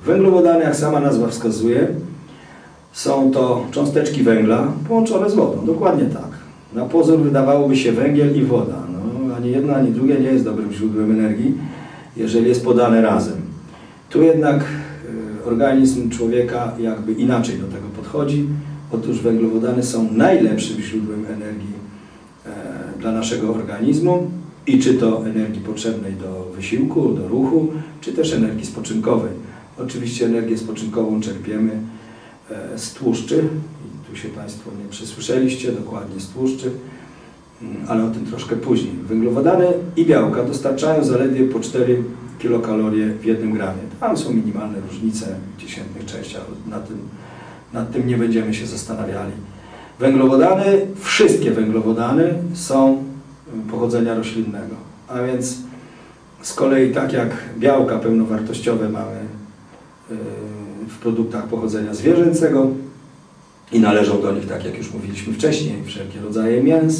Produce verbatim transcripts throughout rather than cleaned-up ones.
Węglowodany, jak sama nazwa wskazuje, są to cząsteczki węgla połączone z wodą. Dokładnie tak. Na pozór wydawałoby się węgiel i woda. No, ani jedno, ani drugie nie jest dobrym źródłem energii, jeżeli jest podane razem. Tu jednak organizm człowieka jakby inaczej do tego podchodzi. Otóż węglowodany są najlepszym źródłem energii e, dla naszego organizmu i czy to energii potrzebnej do wysiłku, do ruchu, czy też energii spoczynkowej. Oczywiście energię spoczynkową czerpiemy e, z tłuszczy. I tu się Państwo nie przesłyszeliście, dokładnie z tłuszczy, ale o tym troszkę później. Węglowodany i białka dostarczają zaledwie po cztery kilokalorie w jednym gramie. Tam są minimalne różnice w dziesiętnych częściach, nad tym, nad tym nie będziemy się zastanawiali. Węglowodany, wszystkie węglowodany są pochodzenia roślinnego, a więc z kolei tak jak białka pełnowartościowe mamy w produktach pochodzenia zwierzęcego i należą do nich, tak jak już mówiliśmy wcześniej, wszelkie rodzaje mięs,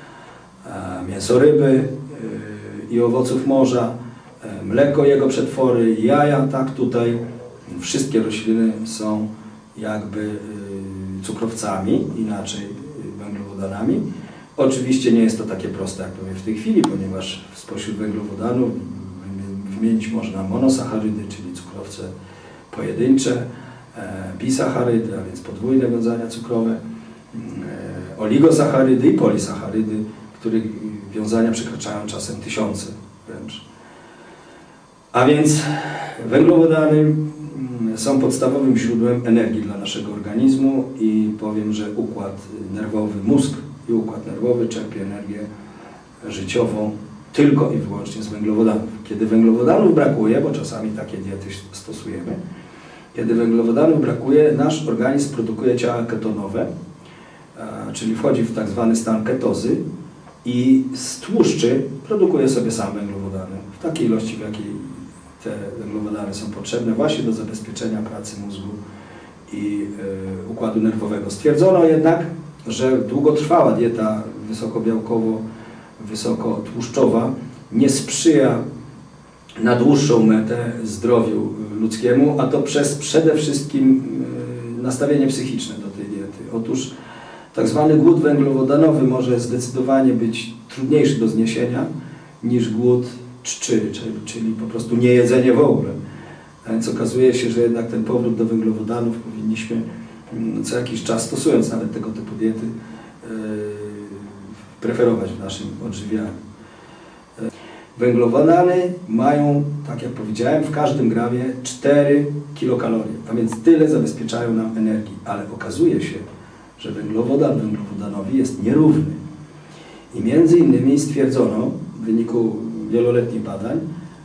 mięso ryby i owoców morza, mleko, jego przetwory, jaja, tak tutaj wszystkie rośliny są jakby cukrowcami, inaczej węglowodanami. Oczywiście nie jest to takie proste, jak powiem w tej chwili, ponieważ spośród węglowodanów wymienić można monosacharydy, czyli cukrowce pojedyncze, bisacharydy, a więc podwójne wiązania cukrowe, oligosacharydy i polisacharydy, których wiązania przekraczają czasem tysiące wręcz. A więc węglowodany są podstawowym źródłem energii dla naszego organizmu i powiem, że układ nerwowy, mózg i układ nerwowy czerpie energię życiową tylko i wyłącznie z węglowodanów. Kiedy węglowodanów brakuje, bo czasami takie diety stosujemy, kiedy węglowodanów brakuje, nasz organizm produkuje ciała ketonowe, czyli wchodzi w tak zwany stan ketozy i z tłuszczy produkuje sobie sam węglowodany w takiej ilości, w jakiej te węglowodany są potrzebne właśnie do zabezpieczenia pracy mózgu i y, układu nerwowego. Stwierdzono jednak, że długotrwała dieta wysokobiałkowo, wysokotłuszczowa nie sprzyja na dłuższą metę zdrowiu ludzkiemu, a to przez przede wszystkim y, nastawienie psychiczne do tej diety. Otóż tak zwany głód węglowodanowy może zdecydowanie być trudniejszy do zniesienia niż głód czczy, czyli po prostu niejedzenie w ogóle. A więc okazuje się, że jednak ten powrót do węglowodanów powinniśmy co jakiś czas, stosując nawet tego typu diety, yy, preferować w naszym odżywianiu. Węglowodany mają, tak jak powiedziałem, w każdym gramie cztery kilokalorie, a więc tyle zabezpieczają nam energii, ale okazuje się, że węglowodan węglowodanowi jest nierówny. I między innymi stwierdzono w wyniku wieloletnich badań,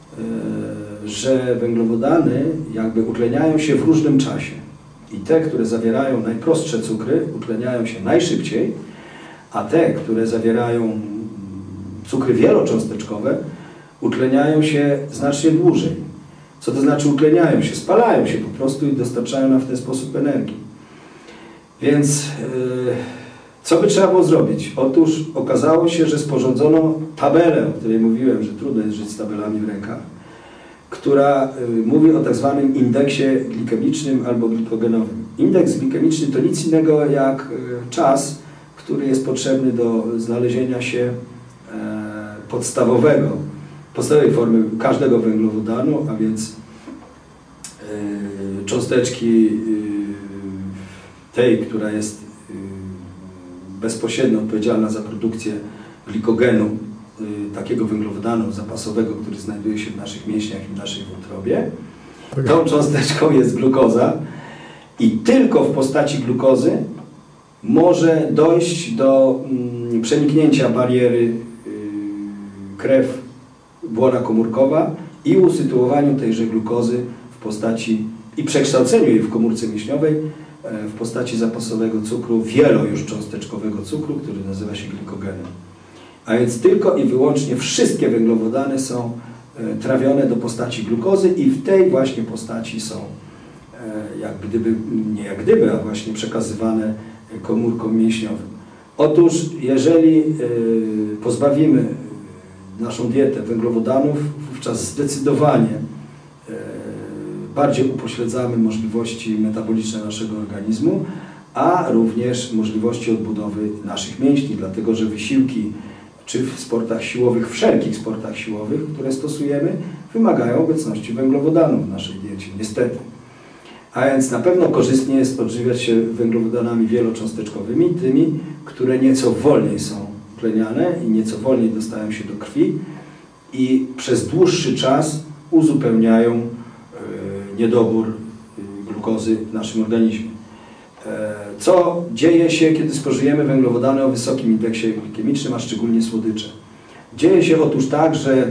że węglowodany jakby utleniają się w różnym czasie. I te, które zawierają najprostsze cukry, utleniają się najszybciej, a te, które zawierają cukry wielocząsteczkowe, utleniają się znacznie dłużej. Co to znaczy utleniają się? Spalają się po prostu i dostarczają nam w ten sposób energii. Więc yy, co by trzeba było zrobić? Otóż okazało się, że sporządzono tabelę, o której mówiłem, że trudno jest żyć z tabelami w rękach, która yy, mówi o tak zwanym indeksie glikemicznym albo glikogenowym. Indeks glikemiczny to nic innego jak yy, czas, który jest potrzebny do znalezienia się yy, podstawowego, podstawowej formy każdego węglowodanu, a więc yy, cząsteczki yy, tej, która jest yy, bezpośrednio odpowiedzialna za produkcję glikogenu, yy, takiego węglowodanu zapasowego, który znajduje się w naszych mięśniach i w naszej wątrobie. Tą cząsteczką jest glukoza i tylko w postaci glukozy może dojść do yy, przeniknięcia bariery yy, krew, błona komórkowa i usytuowaniu tejże glukozy w postaci i przekształceniu jej w komórce mięśniowej w postaci zapasowego cukru, wielo już cząsteczkowego cukru, który nazywa się glikogenem. A więc tylko i wyłącznie wszystkie węglowodany są trawione do postaci glukozy i w tej właśnie postaci są jak gdyby, nie jak gdyby, a właśnie przekazywane komórkom mięśniowym. Otóż jeżeli pozbawimy naszą dietę węglowodanów, wówczas zdecydowanie bardziej upośledzamy możliwości metaboliczne naszego organizmu, a również możliwości odbudowy naszych mięśni, dlatego że wysiłki czy w sportach siłowych, wszelkich sportach siłowych, które stosujemy, wymagają obecności węglowodanów w naszej diecie, niestety. A więc na pewno korzystnie jest odżywiać się węglowodanami wielocząsteczkowymi, tymi, które nieco wolniej są utleniane i nieco wolniej dostają się do krwi i przez dłuższy czas uzupełniają y, niedobór y, glukozy w naszym organizmie. E, co dzieje się, kiedy spożyjemy węglowodany o wysokim indeksie glikemicznym, a szczególnie słodycze? Dzieje się otóż tak, że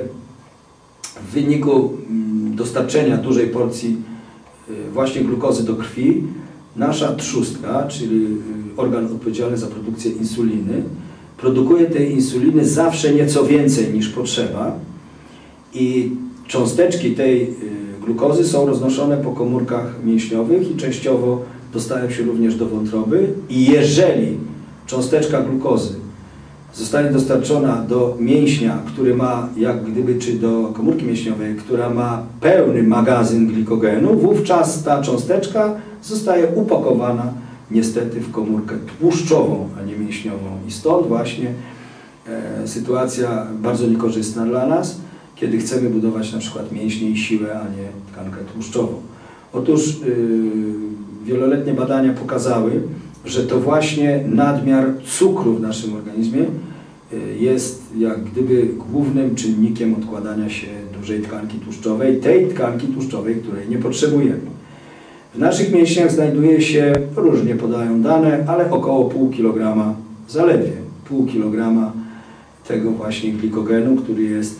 w wyniku mm, dostarczenia dużej porcji y, właśnie glukozy do krwi, nasza trzustka, czyli y, organ odpowiedzialny za produkcję insuliny, produkuje tej insuliny zawsze nieco więcej niż potrzeba i cząsteczki tej y, glukozy są roznoszone po komórkach mięśniowych i częściowo dostają się również do wątroby i jeżeli cząsteczka glukozy zostanie dostarczona do mięśnia, który ma jak gdyby, czy do komórki mięśniowej, która ma pełny magazyn glikogenu, wówczas ta cząsteczka zostaje upakowana niestety w komórkę tłuszczową, a nie mięśniową. I stąd właśnie e, sytuacja bardzo niekorzystna dla nas, kiedy chcemy budować na przykład mięśnie i siłę, a nie tkankę tłuszczową. Otóż yy, wieloletnie badania pokazały, że to właśnie nadmiar cukru w naszym organizmie yy, jest jak gdyby głównym czynnikiem odkładania się dużej tkanki tłuszczowej, tej tkanki tłuszczowej, której nie potrzebujemy. W naszych mięśniach znajduje się, różnie podają dane, ale około pół kilograma, zaledwie pół kilograma tego właśnie glikogenu, który jest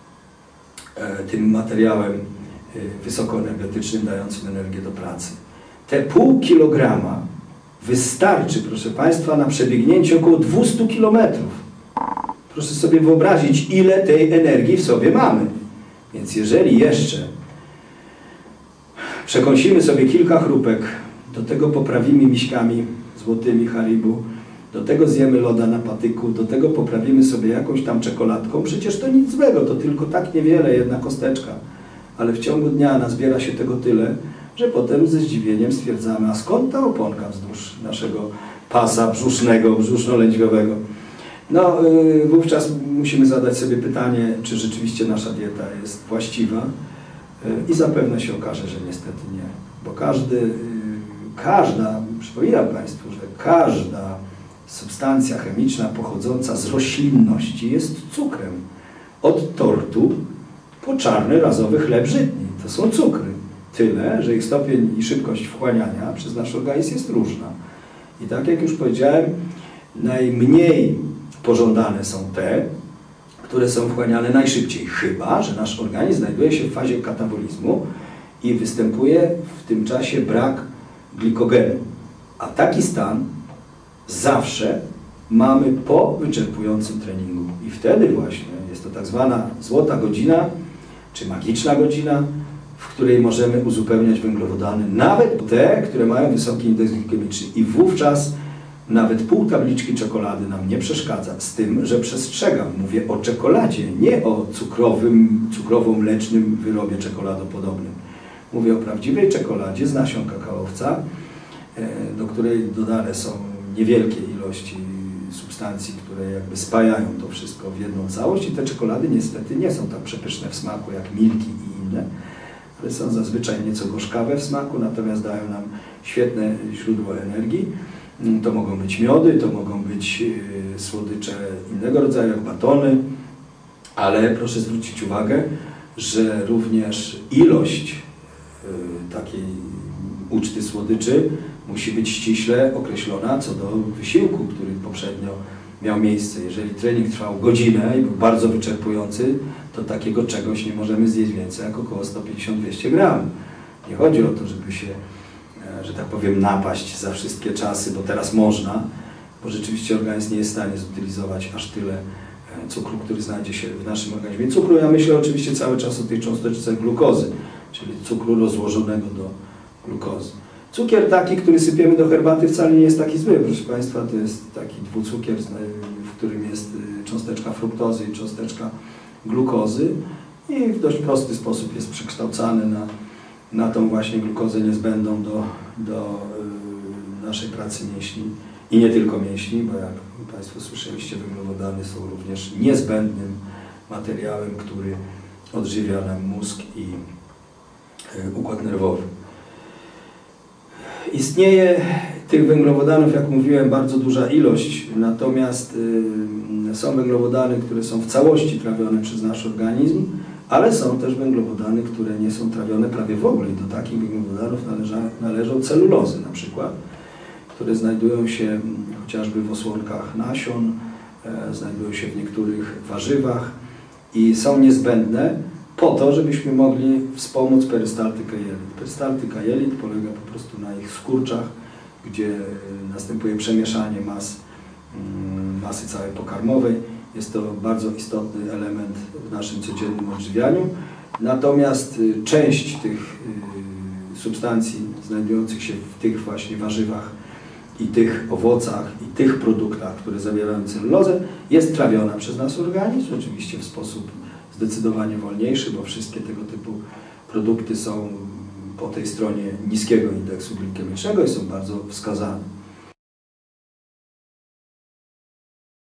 e, tym materiałem e, wysokoenergetycznym, dającym energię do pracy. Te pół kilograma wystarczy, proszę Państwa, na przebiegnięcie około dwustu kilometrów. Proszę sobie wyobrazić, ile tej energii w sobie mamy. Więc jeżeli jeszcze przekąsimy sobie kilka chrupek, do tego poprawimy miśkami złotymi Haribu, do tego zjemy loda na patyku, do tego poprawimy sobie jakąś tam czekoladką, przecież to nic złego, to tylko tak niewiele, jedna kosteczka. Ale w ciągu dnia nazbiera się tego tyle, że potem ze zdziwieniem stwierdzamy, a skąd ta oponka wzdłuż naszego pasa brzusznego, brzuszno-lędźwiowego. No, yy, wówczas musimy zadać sobie pytanie, czy rzeczywiście nasza dieta jest właściwa yy, i zapewne się okaże, że niestety nie. Bo każdy, yy, każda, przypominam Państwu, że każda substancja chemiczna pochodząca z roślinności jest cukrem. Od tortu po czarny razowy chleb żytni. To są cukry. Tyle, że ich stopień i szybkość wchłaniania przez nasz organizm jest różna. I tak jak już powiedziałem, najmniej pożądane są te, które są wchłaniane najszybciej, chyba że nasz organizm znajduje się w fazie katabolizmu i występuje w tym czasie brak glikogenu. A taki stan zawsze mamy po wyczerpującym treningu. I wtedy właśnie jest to tak zwana złota godzina, czy magiczna godzina, w której możemy uzupełniać węglowodany, nawet te, które mają wysoki indeks glikemiczny. I wówczas nawet pół tabliczki czekolady nam nie przeszkadza, z tym, że przestrzegam. Mówię o czekoladzie, nie o cukrowym, cukrowo-mlecznym wyrobie czekoladopodobnym. Mówię o prawdziwej czekoladzie z nasion kakaowca, do której dodane są niewielkie ilości substancji, które jakby spajają to wszystko w jedną całość i te czekolady niestety nie są tak przepyszne w smaku jak Milki i inne, ale są zazwyczaj nieco gorzkawe w smaku, natomiast dają nam świetne źródło energii. To mogą być miody, to mogą być słodycze innego rodzaju, jak batony, ale proszę zwrócić uwagę, że również ilość takiej uczty słodyczy musi być ściśle określona co do wysiłku, który poprzednio miał miejsce. Jeżeli trening trwał godzinę i był bardzo wyczerpujący, to takiego czegoś nie możemy zjeść więcej jak około sto pięćdziesiąt do dwustu gramów. Nie chodzi o to, żeby się, że tak powiem, napaść za wszystkie czasy, bo teraz można, bo rzeczywiście organizm nie jest w stanie zutylizować aż tyle cukru, który znajdzie się w naszym organizmie. Cukru, ja myślę oczywiście cały czas o tej cząsteczce glukozy, czyli cukru rozłożonego do glukozy. Cukier taki, który sypiemy do herbaty, wcale nie jest taki zły, proszę Państwa, to jest taki dwucukier, w którym jest cząsteczka fruktozy i cząsteczka glukozy i w dość prosty sposób jest przekształcany na na tą właśnie glukozę niezbędną do, do y, naszej pracy mięśni i nie tylko mięśni, bo jak Państwo słyszeliście, węglowodany są również niezbędnym materiałem, który odżywia nam mózg i y, układ nerwowy. Istnieje tych węglowodanów, jak mówiłem, bardzo duża ilość, natomiast y, są węglowodany, które są w całości trawione przez nasz organizm, ale są też węglowodany, które nie są trawione prawie w ogóle. I do takich węglowodanów należa, należą celulozy na przykład, które znajdują się chociażby w osłonkach nasion, e, znajdują się w niektórych warzywach i są niezbędne po to, żebyśmy mogli wspomóc perystaltykę jelit. Perystaltyka jelit polega po prostu na ich skurczach, gdzie następuje przemieszanie mas, masy całej pokarmowej. Jest to bardzo istotny element w naszym codziennym odżywianiu. Natomiast część tych substancji znajdujących się w tych właśnie warzywach i tych owocach i tych produktach, które zawierają celulozę, jest trawiona przez nasz organizm, oczywiście w sposób zdecydowanie wolniejszy, bo wszystkie tego typu produkty są po tej stronie niskiego indeksu glikemicznego i są bardzo wskazane.